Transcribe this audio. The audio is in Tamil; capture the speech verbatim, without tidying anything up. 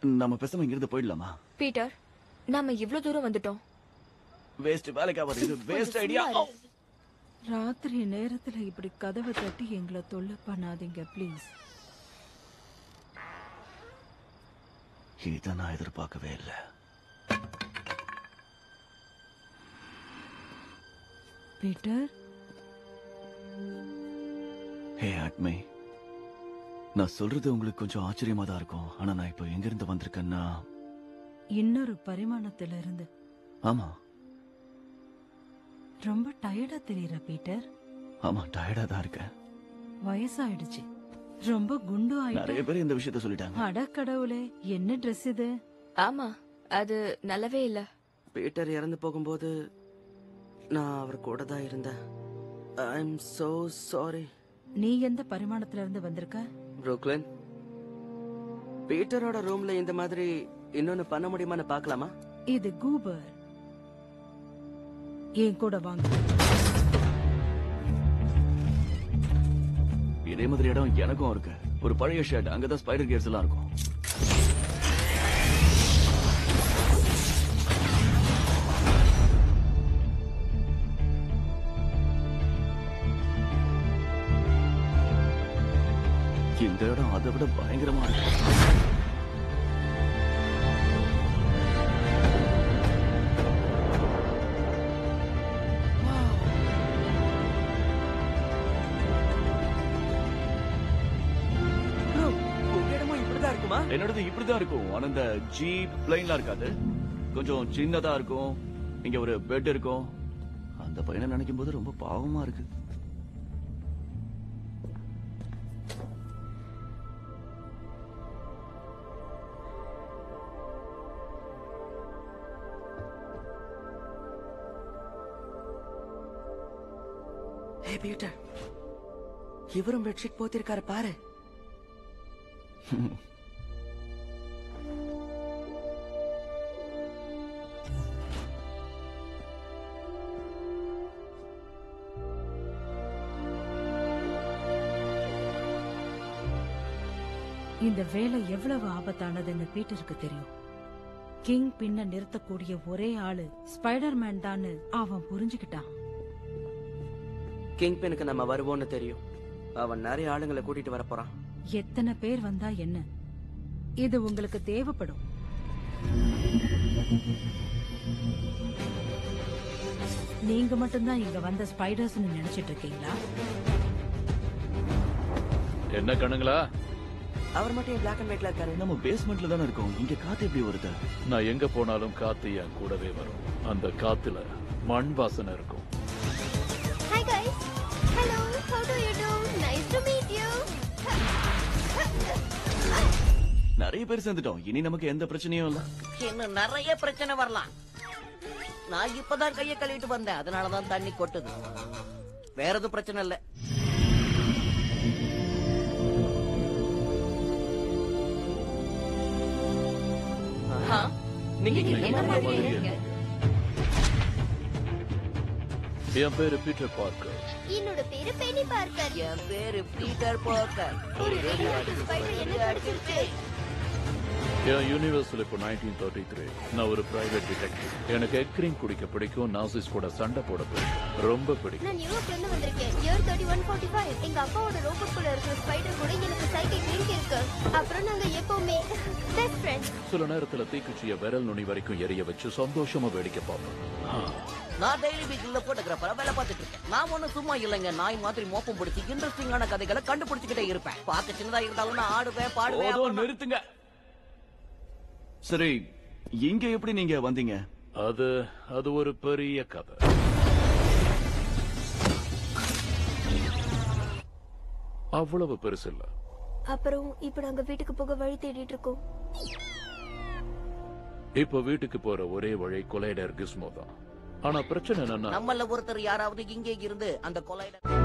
நம்ம பேசாம இங்கிருந்து போயிடலாமா? பீட்டர், நாம இவ்ளோ தூரம் வந்துட்டோம். வேஸ்ட் வேலைக்கு ஆவது. இது வேஸ்ட் ஐடியா. ராத்திரி நேரத்துல இப்படி கதவை தட்டி எங்களை தொல்லை பண்ணாதீங்க ப்ளீஸ். இதை நான் எதிர்பார்க்கவே இல்லை. பீட்டர். ஹே ஆக்மே, நான் சொல்றது உங்களுக்கு கொஞ்சம் ஆச்சரியமா தான் இருக்கும். ஆனா நான் இப்போ எங்க இருந்து வந்திருக்கேன்னா இன்னொரு பரிமாணத்துல இருந்து. ஆமா. ரொம்ப டயர்டா தெரியற பீட்டர். ஆமா, டயர்டா தான் இருக்கேன். வயசாயிடுச்சு, ரொம்ப குண்டு ஆயிட்டு. நிறைய பேர் இந்த விஷயத்த சொல்லிட்டாங்க. அட கடவுளே, என்ன ட்ரெஸ் இது? ஆமா, அது நல்லவே இல்ல. பீட்டர் இறந்து போகும்போது நான் அவர் கூட தான் இருந்தேன். I am so sorry. நீ எந்த பரிமாணத்துல இருந்து வந்திருக்க? புரூக்ளின். பீட்டரோட ரூம்ல இந்த மாதிரி இன்னொன்னு பண்ண முடியுமான்னு பார்க்கலாமா? இது கூபர். என் கூட வாங்க. இதே மாதிரி இடம் எனக்கும் இருக்கு. ஒரு பழைய ஷெட், அங்கதான் ஸ்பைடர் கேட்ஸ் எல்லாம் இருக்கும். இந்த இடம் அதை விட பயங்கரமா இருக்கு. என்னோடது இப்படிதான் இருக்கும். ஆனா இந்த ஜீப் பிளைன்லாம் இருக்காது, கொஞ்சம் சின்னதா இருக்கும். இங்க ஒரு பெட் இருக்கும். அந்த பையனை நினைக்கும் போது ரொம்ப பாவமா இருக்கு. ஹே பீட்டர், இவரும் பெட்ஷீட் போத்திருக்காரு பாரு. இந்த வேலை எவ்வளவு ஆபத்தானதுன்னு பீட்டருக்கு தெரியும். கிங் பின்ன நிறுத்தக்கூடிய ஒரே ஆளு ஸ்பைடர்மேன் தான் அவன் புரிஞ்சுக்கிட்டான். கிங் பின்னுக்கு நம்ம வருவோம்னு தெரியும். அவன் நிறைய ஆளுங்களை கூட்டிட்டு வர போறான். எத்தனை பேர் வந்தா என்ன, இது உங்களுக்கு தேவைப்படும். நீங்க மட்டும்தான் இங்க வந்த ஸ்பைடர்ஸ் நினைச்சிட்டு இருக்கீங்களா? என்ன கண்ணுங்களா? அவர் மட்டும் பிளாக் அண்ட் ஒயிட்ல இருக்காரு. நம்ம பேஸ்மெண்ட்ல தானே இருக்கோம். இங்க காத்து எப்படி வருது? நான் எங்க போனாலும் காத்து என் கூடவே வரும். அந்த காத்துல மண் வாசனை இருக்கும். Hi guys. Hello. How do you do? Nice to meet you. நிறைய பேர் சேர்ந்துட்டோம். இனி நமக்கு எந்த பிரச்சனையும் இல்ல. இன்னும் நிறைய பிரச்சனை வரலாம். நான் இப்பதான் கையை கழுவிட்டு வந்தேன், அதனாலதான் தண்ணி கொட்டுது. வேற எதுவும் பிரச்சனை இல்ல. நீங்க என்ன பண்றீங்க? என் பேரு பீட்டர் பார்க்கர். என்னோட பேரு பெனி பார்க்கர். என் பேரு பீட்டர் பார்க்கர். ஒரு ரேடியோ ஸ்பைடர் என்ன கடிச்சிருச்சு? என் யூனிவர்சல் இப்போ நைன்டீன் தேர்ட்டி த்ரீ. நான் ஒரு பிரைவேட் டிடெக்டிவ். எனக்கு எக்ரிங் குடிக்க பிடிக்கும். நாசிஸ் கூட சண்டை போட பிடிக்கும், ரொம்ப பிடிக்கும். நான் நியூயார்க்ல இருந்து வந்திருக்கேன். Year thirty one forty five. எங்க அப்பாவோட ரோபோட் கூட இருக்கிற ஸ்பைடர் கூட எனக்கு சைக்கிக் லிங்க் இருக்கு. அப்புறம் நாங்க எப்பவுமே பெஸ்ட் ஃப்ரெண்ட்ஸ். சில நேரத்துல தீக்குச்சிய விரல் நுனி வரைக்கும் எரிய வச்சு சந்தோஷமா வேடிக்கை பார்ப்போம். நான் டெய்லி வீக்ல போட்டோகிராஃபரா வேலை பார்த்துட்டு இருக்கேன். நான் ஒன்னும் சும்மா இல்லைங்க. நாய் மாதிரி மோப்பம் பிடிச்சி இன்ட்ரெஸ்டிங்கான கதைகளை கண்டுபிடிச்சுக்கிட்டே இருப்பேன். பார்க்க சின்னதா இருந்தாலும் நான் ஆடுவேன், பாடுவேன். நிறுத்துங்க. சரி, இங்க எப்படி நீங்க வந்தீங்க? அது அது ஒரு பெரிய கதை. அவ்வளவு பெருசு இல்ல. அப்புறம் இப்ப நாங்க வீட்டுக்கு போக வழி தேடிட்டு இருக்கோம். இப்ப வீட்டுக்கு போற ஒரே வழி கொலைடர் கிஸ்மோ தான். ஆனா பிரச்சனை என்னன்னா, நம்மள ஒருத்தர் யாராவது இங்கே இருந்து அந்த கொலைடர்